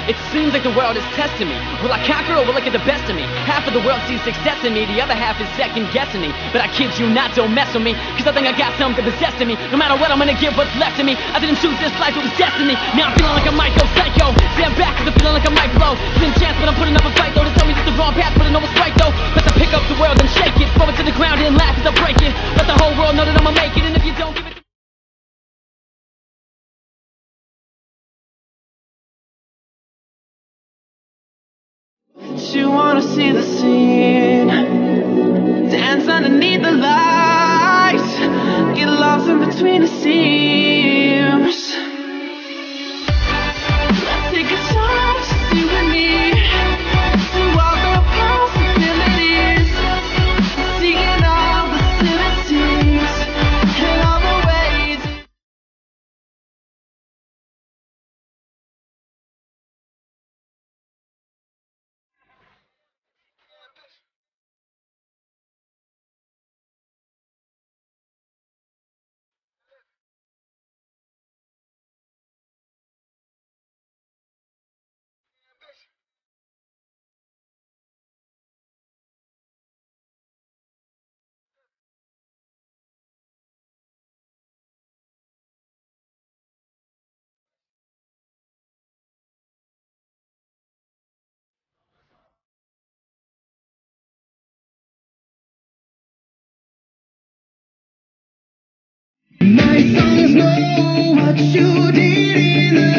It seems like the world is testing me. Will I conquer or will it get the best of me? Half of the world sees success in me, the other half is second guessing me. But I kid you not, don't mess with me, cause I think I got something possessing me. No matter what, I'm gonna give what's left of me. I didn't choose this life, it was destiny. Now I'm feeling like I might go psycho. Stand back cause I'm feeling like I might blow. Thin chance but I'm putting up a fight though. They tell me it's the wrong path but I know it's right though. Let's pick up the world and shake it. Throw it to the ground and laugh as I break it. Let the whole world know that I'ma make it. And if you don't give it you wanna see the scene, dance underneath the lights, get lost in between the seams. Let's take a chance to see with me, to all the possibilities, seeing all the symmetries and all the ways. My songs know what you did in the